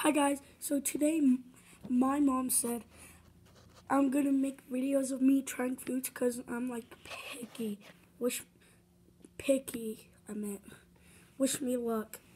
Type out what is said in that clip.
Hi guys, so today my mom said I'm gonna make videos of me trying foods because I'm like picky. Wish me luck.